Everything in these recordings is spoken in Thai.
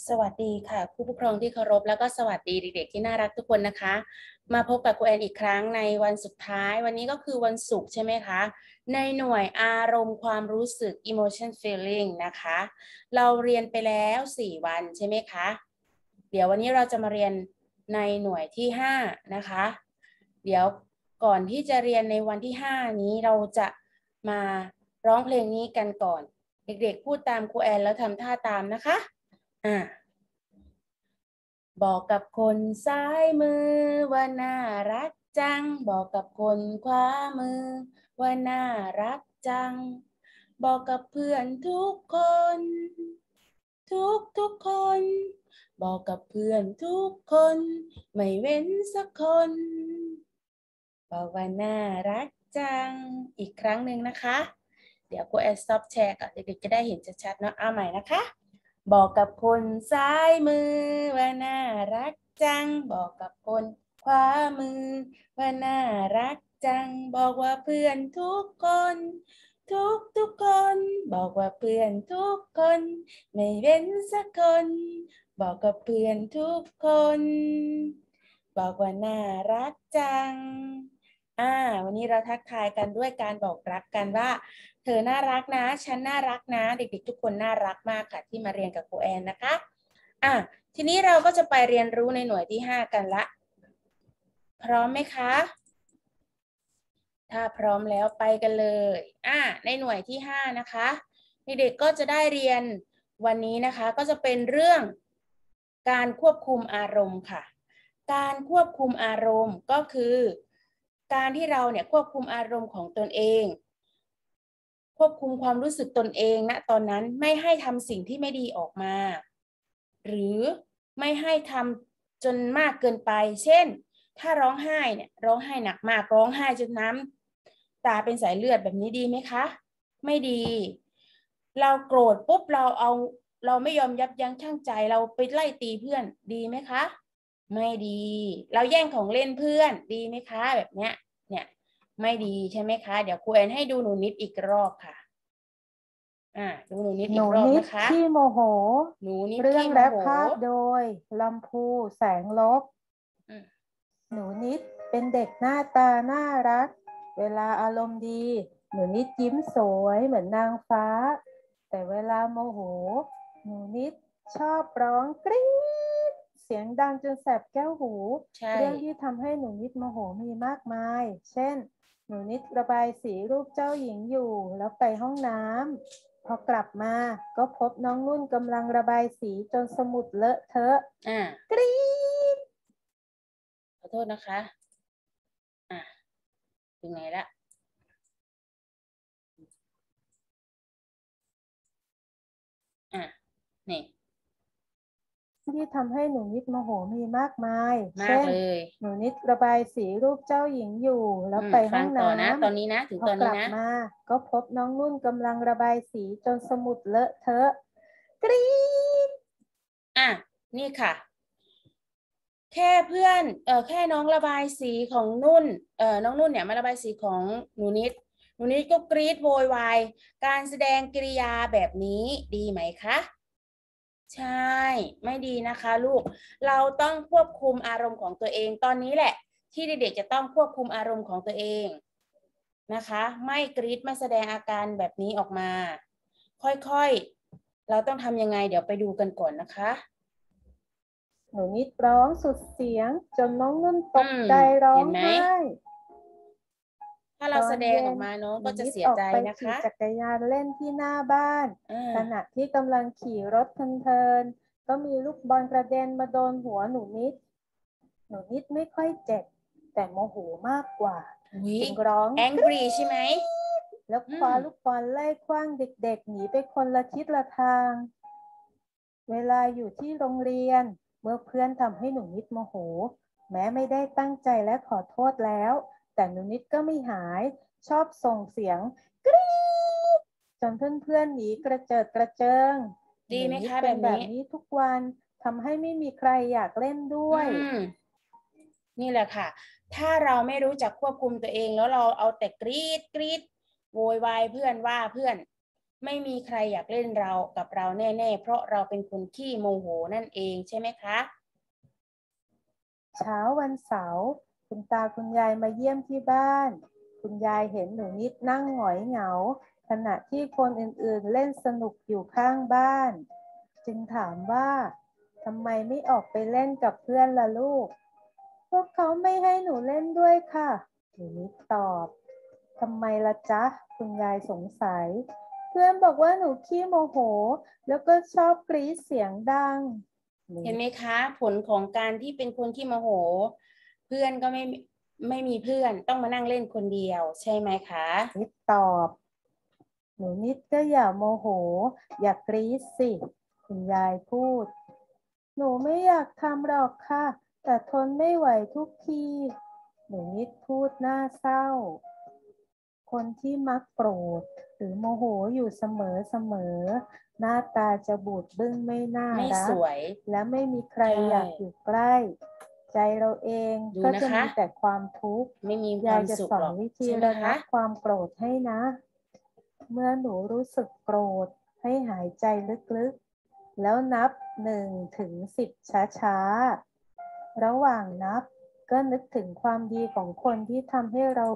สวัสดีค่ะผู้ปกครองที่เคารพแล้วก็สวัสดีเด็กๆที่น่ารักทุกคนนะคะมาพบกับครูแอนอีกครั้งในวันสุดท้ายวันนี้ก็คือวันศุกร์ใช่ไหมคะในหน่วยอารมณ์ความรู้สึก emotion feeling นะคะเราเรียนไปแล้ว4วันใช่ไหมคะเดี๋ยววันนี้เราจะมาเรียนในหน่วยที่5นะคะเดี๋ยวก่อนที่จะเรียนในวันที่5นี้เราจะมาร้องเพลงนี้กันก่อนเด็กๆพูดตามครูแอนแล้วทำท่าตามนะคะบอกกับคนซ้ายมือว่าน่ารักจังบอกกับคนขวามือว่าน่ารักจังบอกกับเพื่อนทุกคนทุกคนบอกกับเพื่อนทุกคนไม่เว้นสักคนบอกว่าน่ารักจังอีกครั้งหนึ่งนะคะเดี๋ยวครูแอนสต็อปแชร์ก่อนเด็กๆจะได้เห็นชัดๆเนาะเอาใหม่นะคะบอกกับคนซ้ายมือว่าน่ารักจังบอกกับคนขวามือว่าน่ารักจังบอกว่าเพื่อนทุกคนทุกคนบอกว่าเพื่อนทุกคนไม่เว้นสักคนบอกกับเพื่อนทุกคนบอกว่าน่ารักจังวันนี้เราทักทายกันด้วยการบอกรักกันว่าเธอน่ารักนะฉันน่ารักนะเด็กๆทุกคนน่ารักมากค่ะที่มาเรียนกับครูแอนนะคะทีนี้เราก็จะไปเรียนรู้ในหน่วยที่5กันละพร้อมไหมคะถ้าพร้อมแล้วไปกันเลยในหน่วยที่5นะคะเด็กๆก็จะได้เรียนวันนี้นะคะก็จะเป็นเรื่องการควบคุมอารมณ์ค่ะการควบคุมอารมณ์ก็คือการที่เราเนี่ยควบคุมอารมณ์ของตนเองควบคุมความรู้สึกตนเองณตอนนั้นไม่ให้ทำสิ่งที่ไม่ดีออกมาหรือไม่ให้ทำจนมากเกินไปเช่นถ้าร้องไห้เนี่ยร้องไห้หนักมากร้องไห้จนน้ำตาเป็นสายเลือดแบบนี้ดีไหมคะไม่ดีเราโกรธปุ๊บเราไม่ยอมยับยั้งชั่งใจเราไปไล่ตีเพื่อนดีไหมคะไม่ดีเราแย่งของเล่นเพื่อนดีไหมคะแบบเนี้ยเนี่ยไม่ดีใช่ไหมคะเดี๋ยวครูแอนให้ดูหนูนิดอีกรอบค่ะดูหนูนิดอีกรอบนะคะขี้โมโหหนูนิดเรื่อขี้งและโมโหภาพโดยลำพูแสงลบหนูนิดเป็นเด็กหน้าตาน่ารักเวลาอารมณ์ดีหนูนิดยิ้มสวยเหมือนนางฟ้าแต่เวลาโมโหหนูนิดชอบร้องกรี๊ดเสียงดังจนแสบแก้วหูเรื่องที่ทำให้หนูนิดโมโหมีมากมายเช่นหนูนิดระบายสีรูปเจ้าหญิงอยู่แล้วไปห้องน้ำพอกลับมาก็พบน้องนุ่นกำลังระบายสีจนสมุดเลอะเทอะกรี๊ดขอโทษนะคะถึงไหนละนี่ที่ทำให้หนูนิดโมโหมีมากมายมากเลยหนูนิดระบายสีรูปเจ้าหญิงอยู่แล้วไปห้องน้ำตอนนี้นะถึงตอนนี้นะมาก็พบน้องนุ่นกำลังระบายสีจนสมุดเลอะเทอะกรี๊ดนี่ค่ะ แค่เพื่อนแค่น้องระบายสีของนุ่นน้องนุ่นเนี่ยมาระบายสีของหนูนิดก็กรี๊ดโวยวายการแสดงกิริยาแบบนี้ดีไหมคะใช่ไม่ดีนะคะลูกเราต้องควบคุมอารมณ์ของตัวเองตอนนี้แหละที่เด็กๆจะต้องควบคุมอารมณ์ของตัวเองนะคะไม่กรี๊ดไม่แสดงอาการแบบนี้ออกมาค่อยๆเราต้องทำยังไงเดี๋ยวไปดูกันก่อนนะคะหนูนิดร้องสุดเสียงจนน้องนุ่นตกใจร้องไห้ถ้าเราแสดงออกมาน้องก็จะเสียใจนะคะขี่จักรยานเล่นที่หน้าบ้านขณะที่กำลังขี่รถเพลินๆก็มีลูกบอลกระเด็นมาโดนหัวหนูนิดไม่ค่อยเจ็บแต่โมโหมากกว่าจึงร้อง angry ใช่ไหมแล้วคว้าลูกบอลไล่ขว้างเด็กๆหนีไปคนละทิศละทางเวลาอยู่ที่โรงเรียนเมื่อเพื่อนทำให้หนูนิดโมโหแม้ไม่ได้ตั้งใจและขอโทษแล้วแต่หนูนิดก็ไม่หายชอบส่งเสียงกรี๊ดจนเพื่อนๆหนีกระเจิดกระเจิงดีไหมคะแบบนี้ทุกวันทำให้ไม่มีใครอยากเล่นด้วยนี่แหละค่ะถ้าเราไม่รู้จักควบคุมตัวเองแล้วเราเอาแต่กรี๊ดโวยวายเพื่อนว่าเพื่อนไม่มีใครอยากเล่นเรากับเราแน่ๆเพราะเราเป็นคนขี้โมโหนั่นเองใช่ไหมคะเช้าวันเสาร์คุณตาคุณยายมาเยี่ยมที่บ้านคุณยายเห็นหนูนิดนั่งหงอยเหงาขณะที่คนอื่นๆเล่นสนุกอยู่ข้างบ้านจึงถามว่าทำไมไม่ออกไปเล่นกับเพื่อนล่ะลูกพวกเขาไม่ให้หนูเล่นด้วยค่ะหนูนิดตอบทำไมล่ะจ๊ะคุณยายสงสัยเพื่อนบอกว่าหนูขี้โมโหแล้วก็ชอบกรี๊ดเสียงดังเห็นไหมคะผลของการที่เป็นคนขี้โมโหเพื่อนก็ไม่มีเพื่อนต้องมานั่งเล่นคนเดียวใช่ไหมคะนิดตอบหนูนิดก็อย่าโมโหอย่ากรี๊ดสิคุณยายพูดหนูไม่อยากทำหรอกค่ะแต่ทนไม่ไหวทุกทีหนูนิดพูดหน้าเศร้าคนที่มักโกรธหรือโมโหอยู่เสมอหน้าตาจะบูดบึ้งไม่น่าไม่รักสวยและไม่มีใครใช่อยากอยู่ใกล้ใจเราเองก็จะมีแต่ความทุกข์ไม่มีคยาวาย มจะสุขหรอกสอนวิธีใช่ไหมระงัคะบความโกรธให้นะ เมื่อหนูรู้สึกโกรธให้หายใจลึกๆ แล้วนับ1 ถึง 10ช้าๆ ระหว่างนับก็นึกถึงความดีของคนที่ทำให้เรา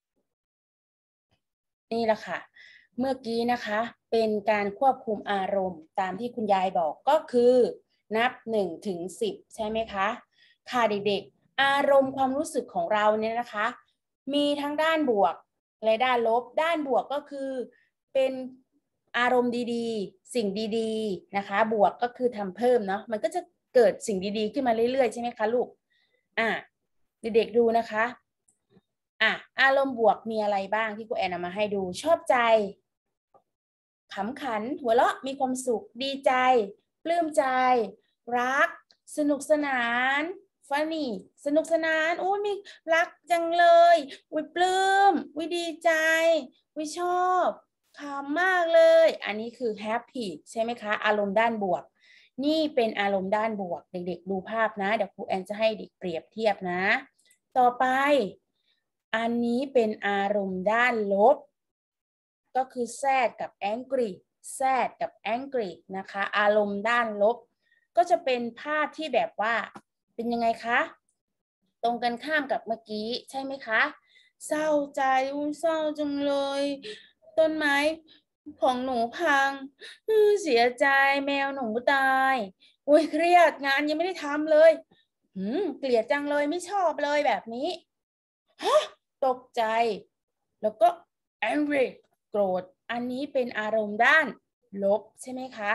นี่แหละค่ะเมื่อกี้นะคะเป็นการควบคุมอารมณ์ตามที่คุณยายบอกก็คือนับ1 ถึง 10ใช่ไหมคะค่ะเด็กๆอารมณ์ความรู้สึกของเราเนี่ยนะคะมีทั้งด้านบวกและด้านลบด้านบวกก็คือเป็นอารมณ์ดีๆสิ่งดีๆนะคะบวกก็คือทำเพิ่มเนาะมันก็จะเกิดสิ่งดีๆขึ้นมาเรื่อยๆใช่ไหมคะลูกเด็กๆดูนะคะอารมณ์บวกมีอะไรบ้างที่ครูแอนเอามาให้ดูชอบใจขำขันหัวเราะมีความสุขดีใจปลื้มใจรักสนุกสนานฟันนี่สนุกสนานอุ้ยมีรักจังเลยอุ้ยปลื้มอุ้ยดีใจอุ้ยชอบขำมากเลยอันนี้คือแฮปปี้ใช่ไหมคะอารมณ์ด้านบวกนี่เป็นอารมณ์ด้านบวกเด็กๆดูภาพนะเดี๋ยวครูแอนจะให้เด็กเปรียบเทียบนะต่อไปอันนี้เป็นอารมณ์ด้านลบก็คือ sad กับ angry sad กับ angry นะคะอารมณ์ด้านลบก็จะเป็นภาพที่แบบว่าเป็นยังไงคะตรงกันข้ามกับเมื่อกี้ใช่ไหมคะเศร้าใจเศร้าจังเลยต้นไม้ของหนูพังเสียใจแมวหนูตายอุ้ยเครียดงานยังไม่ได้ทำเลยเกลียดจังเลยไม่ชอบเลยแบบนี้ฮะตกใจแล้วก็ angry โกรธอันนี้เป็นอารมณ์ด้านลบใช่ไหมคะ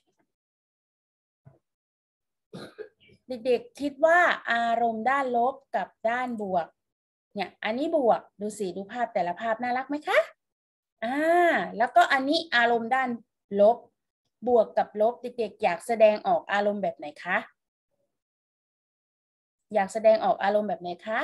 เด็กๆคิดว่าอารมณ์ด้านลบกับด้านบวกเนี่ยอันนี้บวกดูสิดูภาพแต่ละภาพน่ารักไหมคะแล้วก็อันนี้อารมณ์ด้านลบบวกกับลบเด็กๆอยากแสดงออกอารมณ์แบบไหนคะอยากแสดงออกอารมณ์แบบไหนคะ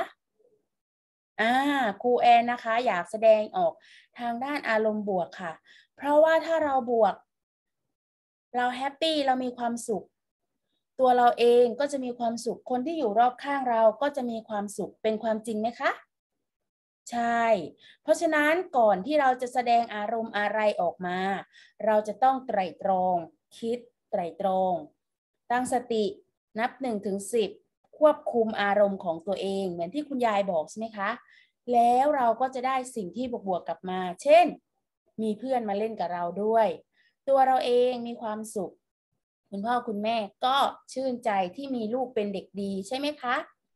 ครูแอนนะคะอยากแสดงออกทางด้านอารมณ์บวกค่ะเพราะว่าถ้าเราบวกเราแฮปปี้เรามีความสุขตัวเราเองก็จะมีความสุขคนที่อยู่รอบข้างเราก็จะมีความสุขเป็นความจริงไหมคะใช่เพราะฉะนั้นก่อนที่เราจะแสดงอารมณ์อะไรออกมาเราจะต้องไตร่ตรองคิดไตร่ตรองตั้งสตินับ1 ถึง 10ควบคุมอารมณ์ของตัวเองเหมือนที่คุณยายบอกใช่ไหมคะแล้วเราก็จะได้สิ่งที่บวกๆกลับมาเช่นมีเพื่อนมาเล่นกับเราด้วยตัวเราเองมีความสุขคุณพ่อคุณแม่ก็ชื่นใจที่มีลูกเป็นเด็กดีใช่ไหมคะ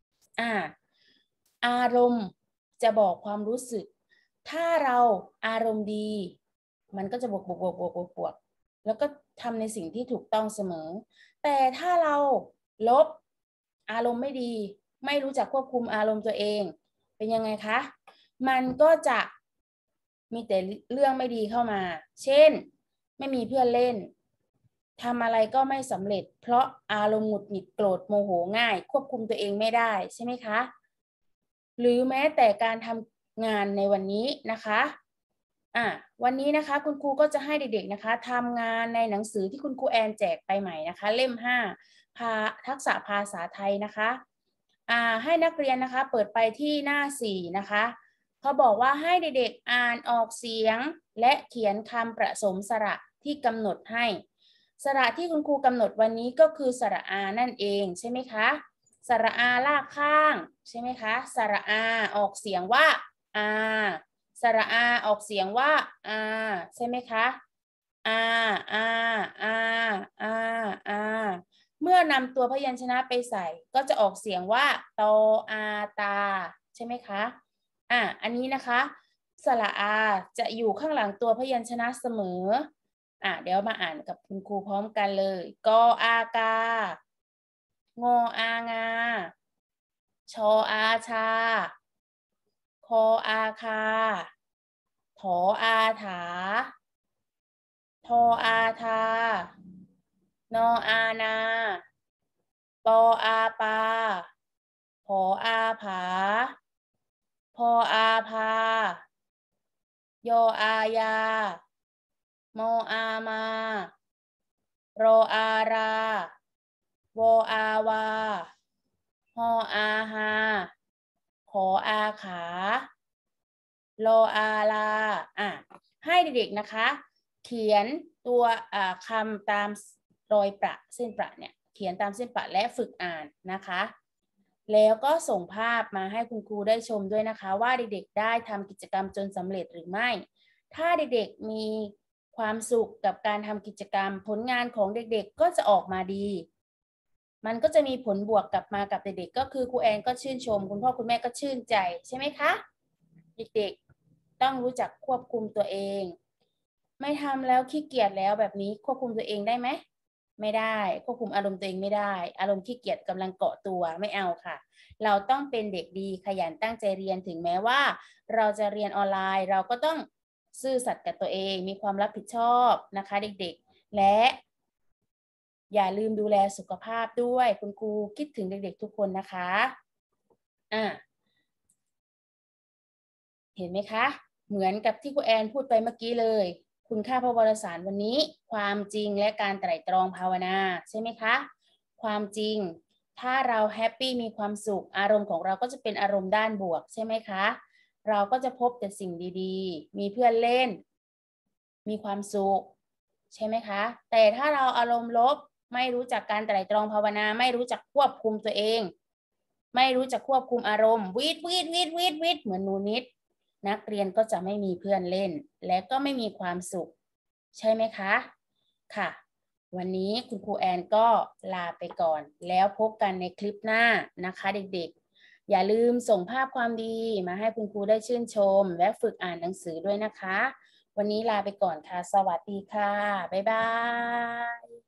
อารมณ์จะบอกความรู้สึกถ้าเราอารมณ์ดีมันก็จะบวกแล้วก็ทำในสิ่งที่ถูกต้องเสมอแต่ถ้าเราลบอารมณ์ไม่ดีไม่รู้จักควบคุมอารมณ์ตัวเองเป็นยังไงคะมันก็จะมีแต่เรื่องไม่ดีเข้ามาเช่นไม่มีเพื่อนเล่นทำอะไรก็ไม่สำเร็จเพราะอารมณ์หงุดหงิดโกรธโมโหง่ายควบคุมตัวเองไม่ได้ใช่ไหมคะหรือแม้แต่การทำงานในวันนี้นะคะวันนี้นะคะคุณครูก็จะให้เด็กๆนะคะทำงานในหนังสือที่คุณครูแอนแจกไปใหม่นะคะเล่ม5ทักษะภาษาไทยนะคะให้นักเรียนนะคะเปิดไปที่หน้า4นะคะเขาบอกว่าให้เด็กๆอ่านออกเสียงและเขียนคำผสมสระที่กำหนดให้สระที่คุณครูกำหนดวันนี้ก็คือสระอานั่นเองใช่ไหมคะสระอาลากข้างใช่ไหมคะสระอาออกเสียงว่าอาสระอาออกเสียงว่าอาใช่ไหมคะอาอาอาอาอาเมื่อนำตัวพยัญชนะไปใส่ก็จะออกเสียงว่าตออาตาใช่ไหมคะอันนี้นะคะสระอาจะอยู่ข้างหลังตัวพยัญชนะเสมอเดี๋ยวมาอ่านกับคุณครูพร้อมกันเลยกออากางออางาชออาชาคออาคาถออาถาทออาทานออานาปออาปาผออาผาพออาพายออายามออามารออาราวออาวาฮออาฮาขออาขาลออาลาให้เด็กๆนะคะเขียนตัวคำตามรอยประเส้นประเนี่ยเขียนตามเส้นประและฝึกอ่านนะคะแล้วก็ส่งภาพมาให้คุณครูได้ชมด้วยนะคะว่าเด็กๆได้ทำกิจกรรมจนสำเร็จหรือไม่ถ้าเด็กๆมีความสุขกับการทำกิจกรรมผลงานของเด็กๆก็จะออกมาดีมันก็จะมีผลบวกกลับมากับเด็กๆก็คือครูแอนก็ชื่นชมคุณพ่อคุณแม่ก็ชื่นใจใช่ไหมคะเด็กๆต้องรู้จักควบคุมตัวเองไม่ทำแล้วขี้เกียจแล้วแบบนี้ควบคุมตัวเองได้ไหมไม่ได้ควบคุมอารมณ์ตัวเองไม่ได้อารมณ์ขี้เกียจกำลังเกาะตัวไม่เอาค่ะเราต้องเป็นเด็กดีขยันตั้งใจเรียนถึงแม้ว่าเราจะเรียนออนไลน์เราก็ต้องซื่อสัตย์กับตัวเองมีความรับผิดชอบนะคะเด็กๆและอย่าลืมดูแลสุขภาพด้วยคุณครูคิดถึงเด็กๆทุกคนนะคะเห็นไหมคะเหมือนกับที่ครูแอนพูดไปเมื่อกี้เลยคุณค่าพระวรสารวันนี้ความจริงและการไตร่ตรองภาวนาใช่ไหมคะความจริงถ้าเราแฮปปี้มีความสุขอารมณ์ของเราก็จะเป็นอารมณ์ด้านบวกใช่ไหมคะเราก็จะพบแต่สิ่งดีๆมีเพื่อนเล่นมีความสุขใช่ไหมคะแต่ถ้าเราอารมณ์ลบไม่รู้จักการไตร่ตรองภาวนาไม่รู้จักควบคุมตัวเองไม่รู้จักควบคุมอารมณ์วีดเหมือนหนูนิดนักเรียนก็จะไม่มีเพื่อนเล่นและก็ไม่มีความสุขใช่ไหมคะค่ะวันนี้คุณครูแอนก็ลาไปก่อนแล้วพบกันในคลิปหน้านะคะเด็กๆอย่าลืมส่งภาพความดีมาให้คุณครูได้ชื่นชมและฝึกอ่านหนังสือด้วยนะคะวันนี้ลาไปก่อนค่ะสวัสดีค่ะบ๊ายบาย